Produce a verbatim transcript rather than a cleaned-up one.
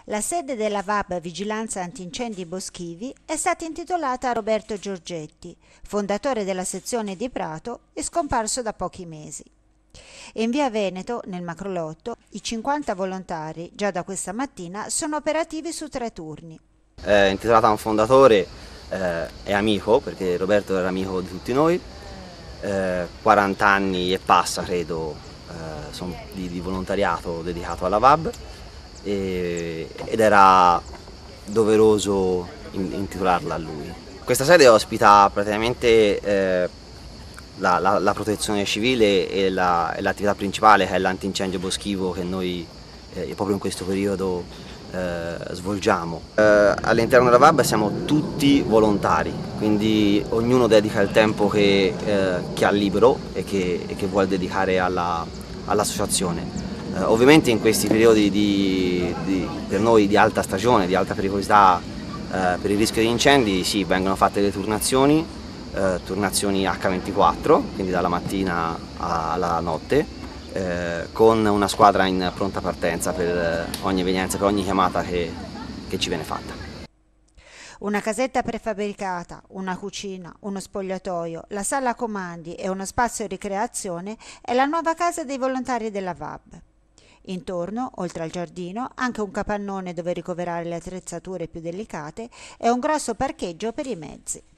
La sede della V A B Vigilanza Antincendi Boschivi è stata intitolata a Roberto Giorgetti, fondatore della sezione di Prato e scomparso da pochi mesi. E in via Veneto, nel Macrolotto, i cinquanta volontari, già da questa mattina, sono operativi su tre turni. È intitolata a un fondatore eh, e amico, perché Roberto era amico di tutti noi, eh, quaranta anni e passa, credo, eh, son di, di volontariato dedicato alla V A B. E, ed era doveroso intitolarla a lui. Questa sede ospita praticamente eh, la, la, la protezione civile e l'attività la, principale, che è l'antincendio boschivo, che noi eh, proprio in questo periodo eh, svolgiamo. Eh, all'interno della V A B siamo tutti volontari, quindi ognuno dedica il tempo che, eh, che ha libero e che, e che vuole dedicare all'associazione. Uh, ovviamente in questi periodi di, di, per noi di alta stagione, di alta pericolosità uh, per il rischio di incendi, sì, vengono fatte le turnazioni, uh, turnazioni acca ventiquattro, quindi dalla mattina alla notte, uh, con una squadra in pronta partenza per ogni evenienza, per ogni chiamata che, che ci viene fatta. Una casetta prefabbricata, una cucina, uno spogliatoio, la sala comandi e uno spazio ricreazione è la nuova casa dei volontari della V A B. Intorno, oltre al giardino, anche un capannone dove ricoverare le attrezzature più delicate e un grosso parcheggio per i mezzi.